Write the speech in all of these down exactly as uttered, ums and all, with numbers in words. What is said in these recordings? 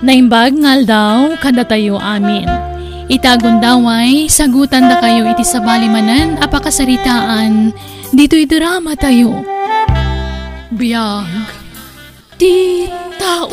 Naimbag ngal daw kada tayo amin. Itagon daw ay sagutan da kayo iti sabalimanan apakasaritaan dito'y drama tayo. Biyag ti tao.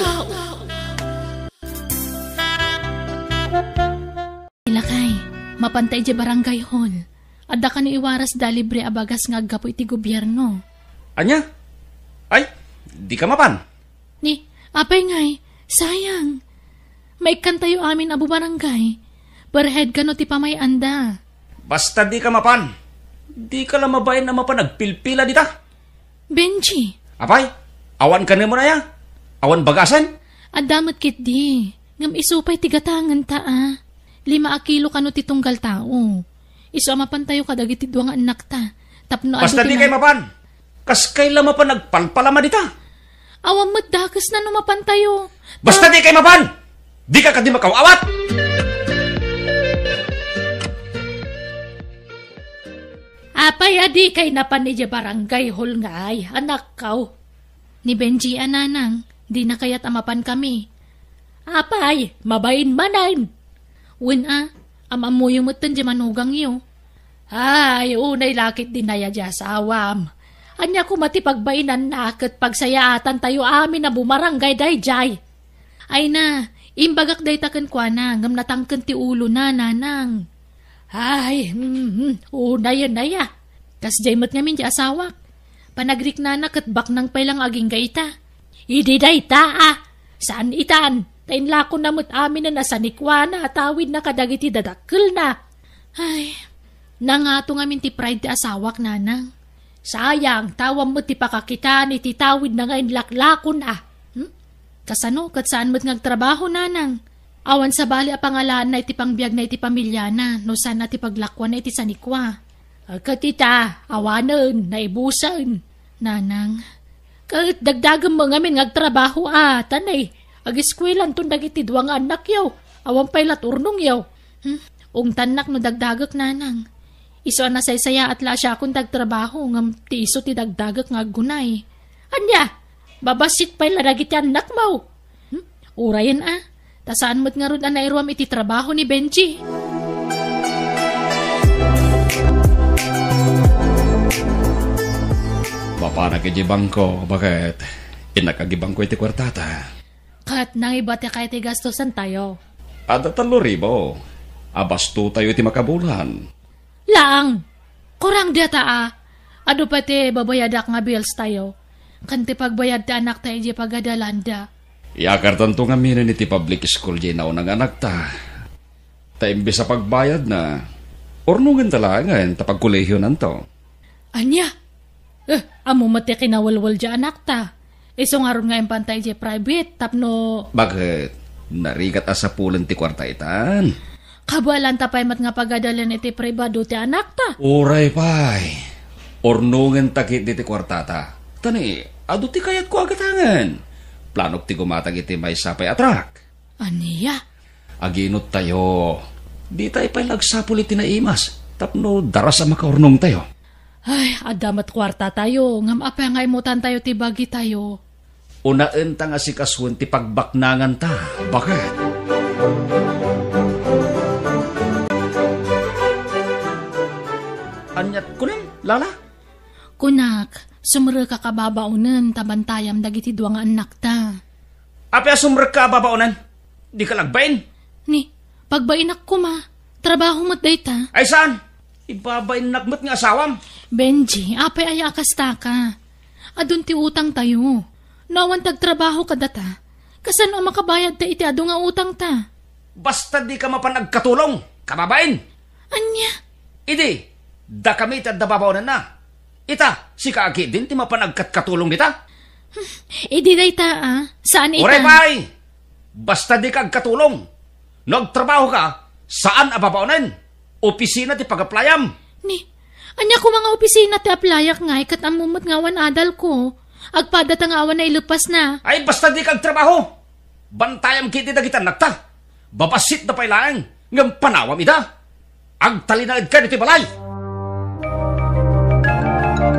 Ilakay, mapantay di barangay hall. Adda ka ni iwaras da libre abagas nga aggapo iti gobyerno. Anya? Ay, di ka mapan. Ni, apay ngay, sayang. Maikan tayo amin abu barangay. Berhead ka no ti pamayanda. Basta di ka mapan. Di ka lang mabayin na mapan nagpilpila dita. Benji. Apay, awan ka mo na ya. Awan bagasan. Adamat kit di. Ngam isupay tigatangan ta ah. Lima a kilo ka no ti tunggal tao. Iso amapan tayo kadagiti duwang anak ta. Tapno basta di kay mapan. Kas kay lama pa nagpalpalama dita. Awang madakas na numapan tayo. Basta Ta- di kay mapan. Di ka kadi makawawat. Apay adi kay napan ni barangay hall nga ay anak kaw. Ni Benji ananang, di na kaya't amapan kami. Apay, mabayin manan. Win ah, amamu yung mutan di manugang yo. Ay, unay lakit din na ya di asawam. Anya ko matipagbayinan na kat pagsayaatan tayo amin na bumarangay day jay. Ay na, imbagak day takan kwa na, ngam natangkan ti ulo na nanang. Ay, mm, unay na ya. Kas jaymat ngamin di asawak. Panagrik na na kat bak nang pailang aging gaita. Idi day ta ah. Saan itan? Tain lako namut amin na nasanikwa na atawid na kadagiti dadakkel na. Ay, nangato ngamin ti pride ti asawak nanang. Sayang, tawam mo ti pakakita ni ti tawid na ngayon laklakon ah. Hmm? Kasano, kat saan mo't ngagtrabaho nanang? Awan sa bali a pangalaan na iti pangbiag na iti pamilya na, no saan na ti paglakwan na iti sanikwa. Katita, awanan, naibusan. Nanang, kat dagdagan mo ngamin ngagtrabaho ah, tanay. Ag-eskwelan tun dagiti duwang anak yaw. Awan pa'y laturnong yaw. Hmm? Ung tanak no dagdagak nanang. Iso na saysaya at la siya akong dagtrabaho ngam ti iso ti dagdagak nga gunay. Anya, babasit pa'y laragiti anak mo. Hmm? Urayan ah, tasaan mo't nga ron anayruam iti trabaho ni Benji. Bapa nakijibang ko, bakit? Inakagibang ko iti kwartata. Kat nangibati kay ti gastosan tayo. Ada talo ribo. Abasto tayo iti makabulan. Laang, kurang data ah. Ado pati babayadak nga bills tayo. Kanti pagbayad ti anak tayo di pagadalanda. Iakar tanto nga minan iti public school di na unang anak ta. Ta imbis sa pagbayad na, ornungan talangan tapag kolehiyo nanto. Anya? Eh, amo mati kinawalwal di anak ta. Iso nga ron nga yung pantay di private, tapno... Bakit? Narigat asa pulan ti kwarta itan? Kabalan tapay mat nga pagadalan iti privado ti anak ta. Uray pay. Ornungan takit di ti kwarta ta. Tani, ado ti kayat ko agatangan. Planok ti gumatag iti may sapay atrak. Aniya? Aginot tayo. Di tayo pa'y lagsapul iti naimas. Tapno daras sa makaornong tayo. Ay, adamat kwarta tayo. Ngam apa nga imutan tayo ti bagi tayo. Unaan ta nga si kaswan ti pagbaknangan ta. Bakit? Anyat kunin, lala? Kunak, sumre ka kababaunan tabantayam dagiti duwang anak ta. Apya sumre ka babaunan? Di ka lagbain? Ni, pagbainak ko ma, trabaho mo't day ta. Ay saan? Ibabain nakmat nga asawam. Benji, apay ay akasta ka. Adun ti utang tayo. Nawan tagtrabaho ka data. Kasan o makabayad ta iti adu nga utang ta. Basta di ka mapanagkatulong, kababain. Anya? Idi, da kami iti adababaunan na. Ita, si kaagi din ti mapanagkatkatulong dita. Hmm, idi day ta ah. Saan ita? Ure pay! Basta di kag katulong. Nagtrabaho ka, saan ababaunan? Opisina ti pag-aplayam. Ni, anya ko mga opisina ti aplayak nga, ikat amumot nga wan adal ko. Agpadat ang awan na ilupas na. Ay, basta di kag trabaho. Bantayam kiti da kita nakta. Babasit na pailaang, ngam panawam ida. Agtalinagad ka dito balay.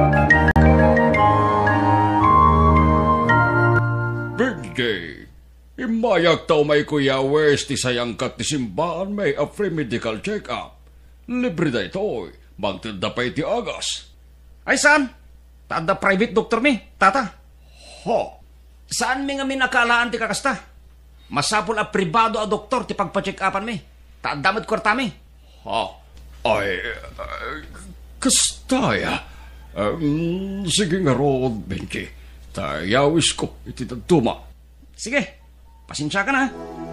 Birthday. Imayak tao may kuya Wes ti sayang kat ti simbahan may a free medical check-up. Libre da ito, magtinda pa iti agas. Ay saan? Tada private doctor mi, tata. Ha? Saan mi nga minakalaan ti kakasta? Masapul a pribado a doktor ti pagpa-check-upan mi. Taadamad kwarta mi. Ha? Ay, uh, kastaya. Um, sige nga ro, Benji. Tayawis ko iti tagtuma. Sige. Pasensya ka na.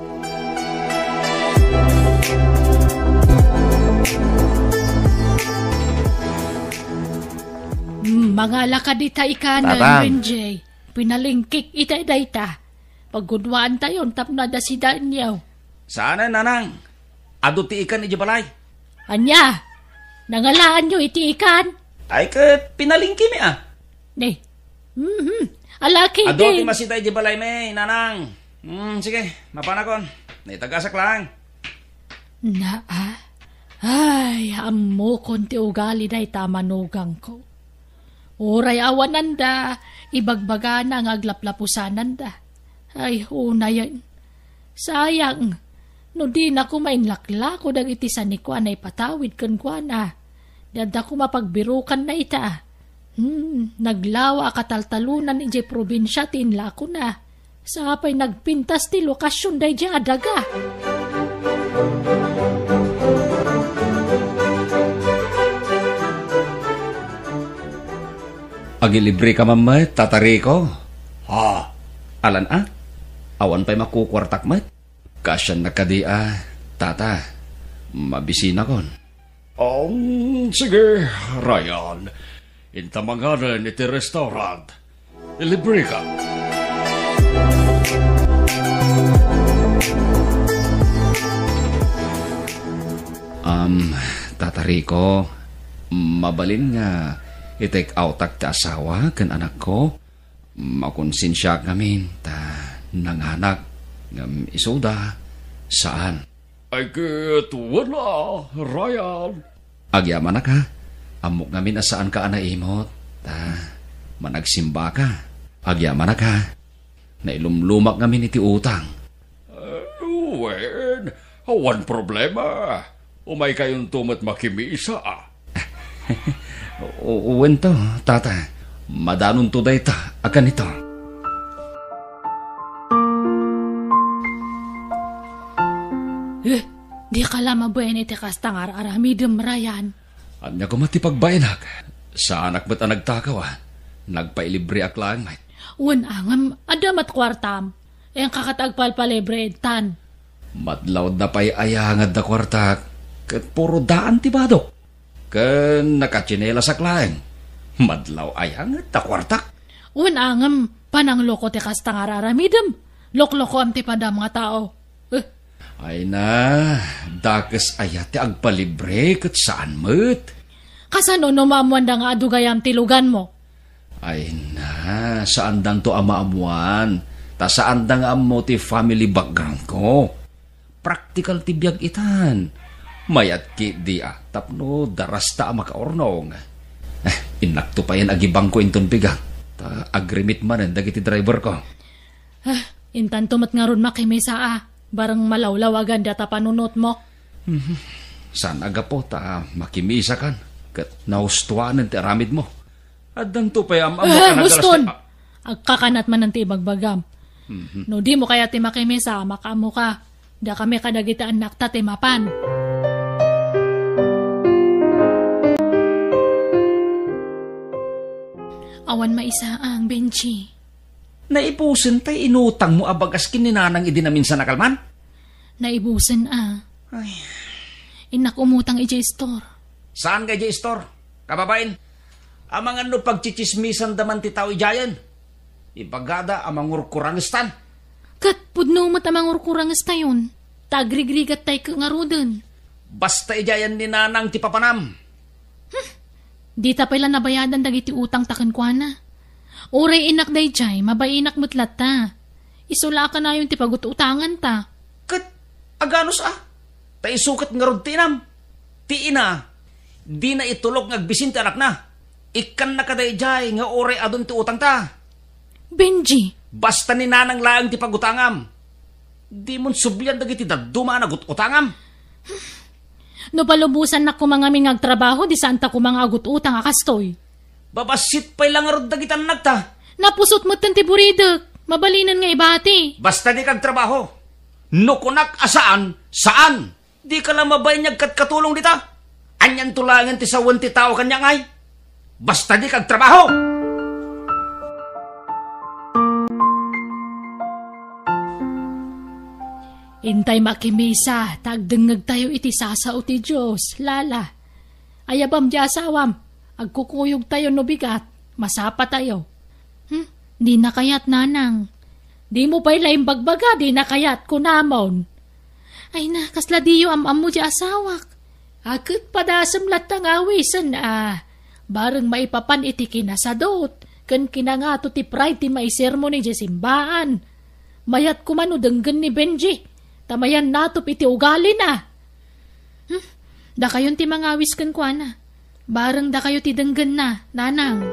Hmm, mga lakad ita ikanan, Tatang. Benjay. Pinalingkik ita dayta. Paggunwaan tayo, tapnada si Daniel. Sana nanang. Ado ti ikan ni Jabalay. Anya, nangalaan nyo iti ikan. Ay ka pinalingki mi ah. Ne, mhm, alaki Ado ti din. masitay Jabalay mi, nanang. Hmm, sige, mapanakon. Naitagasak lang. Na, ah? Ay, amo konti ugali day tamanugang ko. Uray awananda, ibagbaga na ang aglaplapusananda. Ay, una yan. Sayang, no di na ko mainlakla ko dag itisan ni ko anay patawid kan ko na. Dada ko mapagbirukan na ita. Hmm, naglawa kataltalunan ije probinsya tinla ko na. Sa apay nagpintas ti lokasyon day di adaga. Agilibre ka mamay, tatari ko. Ha? Alan ah? Awan pa'y makukwartak mat. Kasyan na kadi ah, tata. Mabisina kon. Um, sige, Ryan. Intamangaran iti restaurant. Ilibre ka. Um, tatari ko, mabalin nga i-take out ak ta asawa kan anak ko. Makonsensya kami ta nanganak ngam isuda saan. Ay ket wala, Ryan. Agyaman na ka. Amok ngamin asaan ka anaimot. Ta managsimba ka. Agyaman na ka. Nailumlumak ngamin iti utang. Uh, wen, awan problema. Umay kayong tumat makimisa ah. Uwen to, tata. Madanon to dayta, akan ito. Eh, di ka lama buwan iti kastangar aramidem Ryan. Anya ko matipagbayanak. Sa anak ba't ang nagtakaw ah? Nagpailibre ak lang, mate. Un angam, adamat kwartam. E ang kakatagpalpalibre tan. Madlawd na pa'y ayangad na kwartak. Kat puro daan ti badok. Kan nakachinela sa klaeng. Madlaw ayangad na kwartak. Un angam, panang loko ti kastangar aramidem. Lokloko am ti pada mga tao. Eh, Ay na, dakas ayat ti agpalibre kat saan mo't. kasano no maamuan nga adugayam ti lugan mo? Ay na, saan dang to amaamuan? Ta saan dang amo ti family background ko? Practical ti biyag itan. Mayat ki di ah, tapno daras ta makaornong. Eh, inakto pa yan agibang ko inton bigang. Ta agrimit man dagiti driver ko. Ah, intan tumat nga ron makimisa ah. Barang malawlawagan data panunot mo. Saan aga po ta makimisa kan? Kat naustuanan ti aramid mo. At danto pa yam amo Ah, ka Guston! nagalas. Agkakanat man ng tibagbagam. No di mo kaya ti makimisa, makamo ka. Da kami kadagitaan nakta ti mapan. Awan maisa ang Benji. Naipusin tay inutang mo abagas kininanang idinamin sa nakalman? Naibusan ah. Ay. Inak umutang ija store. Saan ka dyan, store? Kababain? Amang ano pagchichismisan daman ti tao ijayan? Ibagada amang urkurangistan. Kat pudno mo tamang urkurangas tayon. Tagrigrigat tay ka nga rodan. Basta ijayan ni nanang ti papanam. Di ta pala nabayadan dagiti utang taken kwa na. Uray inak day jay, mabainak mutlat ta. Isula ka na yung ti pagututangan ta. Kat, aganos ah? Ta isukat nga rod tinam. Ti ina, di na itulog ngagbisin ti anak na. Ikan na kaday jay nga oray adon ti utang ta. Benji, Basta ni nanang laang ti pagutangam. Di mon sublian dagiti daduma na gut-utangam. No palubusan na ko mga mingag trabaho, di santa ko mga agut-utang akastoy. Babasit pa'y lang arod dagiti anak ta. Napusot mo tanti buridek, mabalinan nga ibati. Basta di kag trabaho. No kunak asaan, saan? Di ka lang mabayanyag katkatulong dita. Anyan tulangan ti sawan ti tao kanya ngay. Basta di kag trabaho. Intay makimisa, tagdengag tayo iti sasao ti Diyos, lala. Ayabam di asawam, agkukuyog tayo no bigat, masapa tayo. Hmm, di na kayat nanang. Di mo pa'y laing bagbaga, di na kayat kunamon. Ay na, kasla diyo am-am mo di asawak. Akit padasam latang awisan ah. Bareng maipapan iti kinasadot, kan kinangato ti pride ti maisermo ni Jesimbaan. Mayat kumano denggan ni Benji. Tamayan natop iti ugali na. Hmm, da kayon ti mangawis kan kwa na. Bareng da kayo ti denggan na, nanang.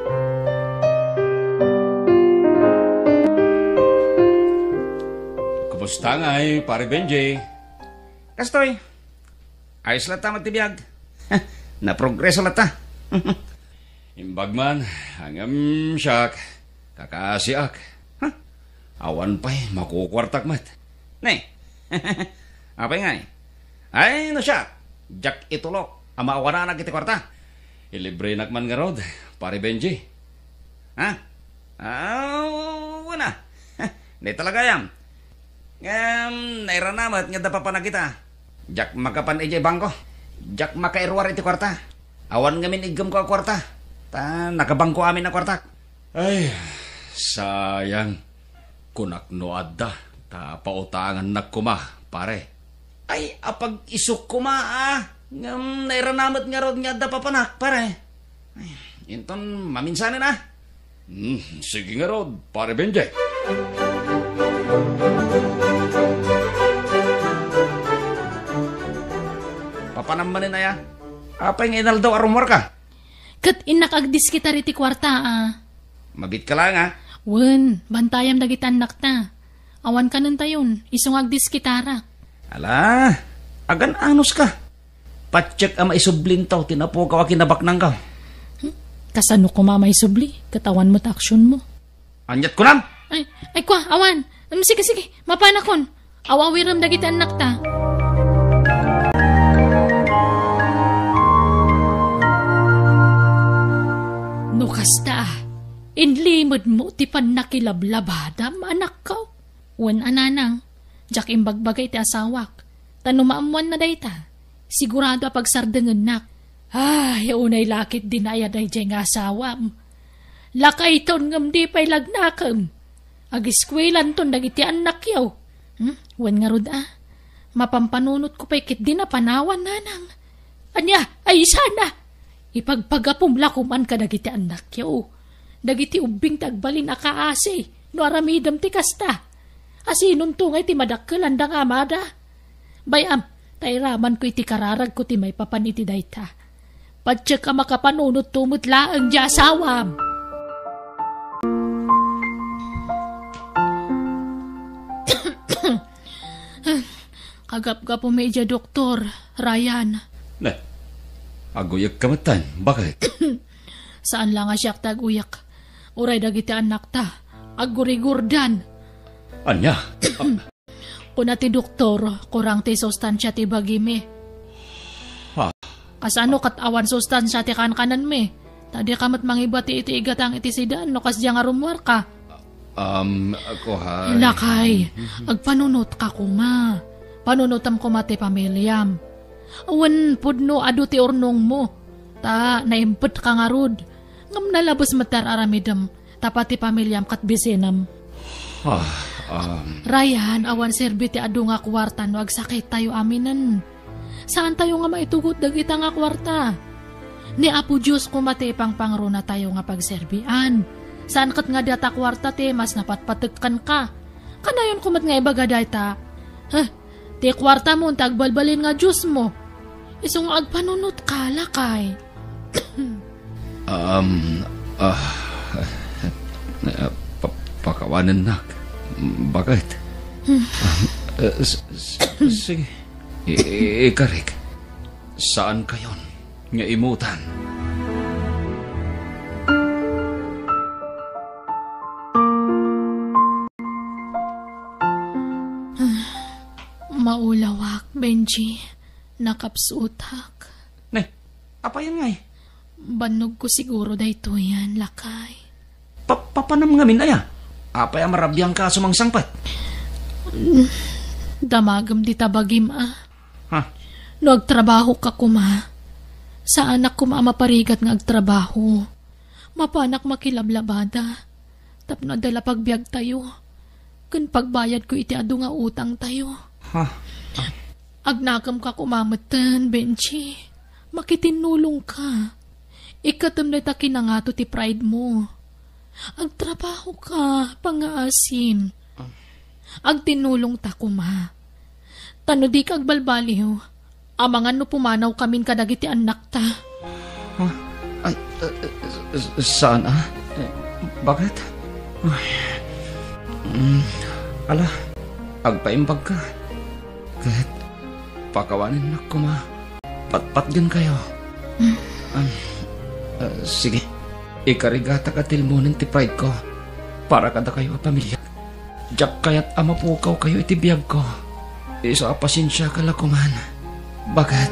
Kumusta ngay, pare Benji? Kastoy, ayos lata matibiyag. Na-progreso lata. Imbag man, hangam siyak, kakasiak. Huh? Awan pa'y makukwartak mat. Ne, apay ngay? Ay, no siya, jak itulok, ama awana na kiti kwarta. Ilibre nakman nga rod, pare Benji. Ha? Ah, wala. Di talaga yan. Um, nairanamat nga dapa pa na kita. Jak makapan ijay bangko. Jak makairwar iti kwarta. Awan ngamin igam ko kwarta. Ta nakabangko amin na kwarta. Ay, sayang. Kunak no adda, ta pautangan na kuma, pare. Ay, apag isuk ko ma ah. Ngam nairanamat nga rod nga dapa panak, pare. Ay, inton maminsanin ah. Hmm, sige nga rod, pare Benji. Papanamanin na ya. Apay nga inaldaw arumor ka. Kat inakagdis kita riti kwarta ah. Mabit ka lang ah. Wen, bantayam dagitan nakta. Awan ka nun tayon, isungagdis kitara. Ala, agan anos ka. Patsyak ang maisublin tao, tinapo ka wakinabaknang ka. Hmm? Kasano ko mamay subli, katawan mo ta aksyon mo. Anyat ko nam. Ay, ay kwa, awan. Um, sige, sige, mapanakon. Awawiram dagitan nakta. No kasta, inlimod mo ti pan nakilablabadam, anak ko. Wan ananang, jak imbagbagay ti asawak. Tanumaamuan na dayta. Sigurado apag sardengan nak. Ay, unay lakit dinaya day jay nga asawam. Lakay ton ngam di pa'y lagnakam. Agiskwelan ton dagiti anak yaw. Hmm? Wan nga rod ah. Mapampanunot ko pa'y kit di na panawan nanang. Anya, ay sana. Ipagpagapum lakuman ka dagiti anak yaw. Dagiti ubing tagbalin akaasi. No aramidam ti kasta. Asinon tungay ti madakkelan da nga amada. Bayam, tayraman ko iti kararag ko ti may papaniti dayta. Patsya ka makapanunot tumut laang di asawam. Kagap-gap medya doktor, Ryan. Ne, aguyak kamatan, bakit? Saan lang nga siyak taguyak? Uray dagiti anak ta, agurigurdan. Anya? Kuna ti doktor, kurang ti sustansya ti bagimi. Ha? Kasano kat awan sustansya ti kan-kanan me. Tadi kamat mangibati iti igatang iti sidan, no kas diya nga rumwar ka. Um, ako ha... Lakay, agpanunot ka kuma. Panunutam ko mati pamilyam. Awan pudno adu ti urnong mo. Ta, naimpet ka nga rod. Ngam nalabas matar aramidam. Tapat ti pamilyam kat bisinam. Ah, um... Ryan, awan serbi ti adu nga kwarta no agsakit tayo aminan. Saan tayo nga maitugot dagita nga kwarta? Ni Apo Diyos kumati pang pangro na tayo nga pagserbian. Saan kat nga data kwarta te mas napatpatekkan ka. Kanayon kumat nga ibaga data. Huh, ti kwarta mo tagbalbalin nga Diyos mo. Isong agpanunot ka lakay. um, ah... Uh, uh, pa- pakawanan nak. Bakit? Hmm. Um, Uh, s- s- sige. I- Ikarik, saan kayon nga imutan? Maulawak, Benji. Nakapsutak. Ne, apa yan nga eh? Banog ko siguro dayto yan, lakay. Pa- Papanam nga min aya. Apa yung marabiyang ka sumangsangpat? Damagam di tabagim ah. Ha? No agtrabaho ka kuma. Sa anak kuma maparigat nga agtrabaho. Mapanak makilablabada. Tapno dala pagbiag tayo. Kun pagbayad ko iti adu nga utang tayo. Ha? Agnakam ka kumamatan, Benji. Makitinulong ka. Ikatam na ta kinangato ti pride mo. Agtrabaho ka, pangaasim. Agtinulong ta kuma. Tano di ka agbalbaliw. Amangan no pumanaw kamin kadagiti anak ta. Ha? Ay, uh, uh, saan ah? Eh, bakit? Ay, mm, ala, agpaimbag ka. Kahit pakawanin na ko ma. Patpat din kayo. Mm. Um, uh, sige, ikarigata ka tilmunin ti pride ko. Para kada kayo a pamilya. Diyak kaya't amapukaw kayo itibiyag ko. Isa pasensya ka lakuman. Bakit?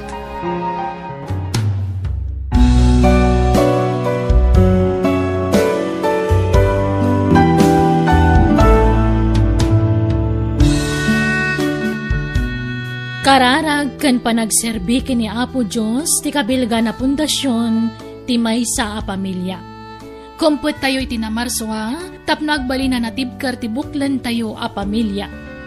Kararag kan panagserbi kini Apo Diyos ti kabilga na pundasyon ti maysa a pamilya. Kumput tayo iti namarswa, tapno agbali na natibkar ti buklan tayo a pamilya.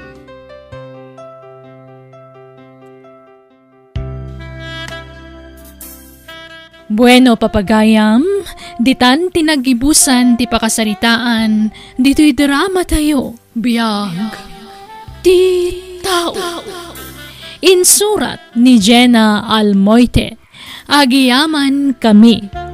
Bueno, papagayam, ditan tinagibusan ti pakasaritaan, dito'y drama tayo, biyag, ti tao. Insurat ni Jenna Almoite. Agiyaman kami.